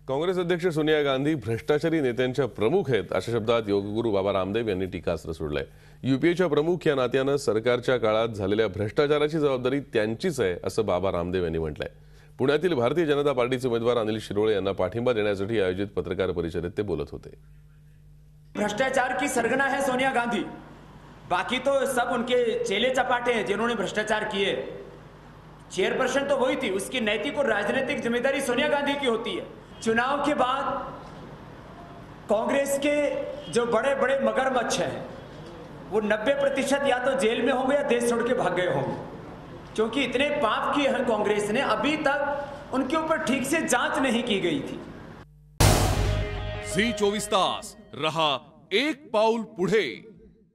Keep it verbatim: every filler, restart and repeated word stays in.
काँग्रेस अध्यक्ष सोनिया गांधी भ्रष्टाचारी नेत्यांच्या प्रमुख आहेत अशा शब्दात योगगुरू बाबा रामदेव यांनी टीकास्त्र सोडलंय। यूपीएच्या प्रमुख या नात्यानं सरकारच्या काळात झालेल्या भ्रष्टाचाराची जबाबदारी त्यांचीच आहे असं बाबा रामदेव यांनी म्हटलंय। पुण्यातील भारतीय जनता पार्टीचे उमेदवार अनिल शिरोळे यांना पाठिंबा देण्यासाठी आयोजित पत्रकार परिषदेत ते बोलत होते। भ्रष्टाचार की सरगना है सोनिया गांधी, बाकी तो सब उनके चेले चपाटे हैं जिन्होंने भ्रष्टाचार किए। चेयरपर्सन तो वही थी, उसकी नैतिक और राजनीतिक जिम्मेदारी सोनिया गांधी की होती है। चुनाव के बाद कांग्रेस के जो बड़े बड़े मगरमच्छ हैं वो नब्बे प्रतिशत या तो जेल में होंगे या देश छोड़ के भाग गए होंगे, क्योंकि इतने पाप किए हैं कांग्रेस ने, अभी तक उनके ऊपर ठीक से जांच नहीं की गई थी। झी चोवीस तास रहा एक पाऊल पुढे।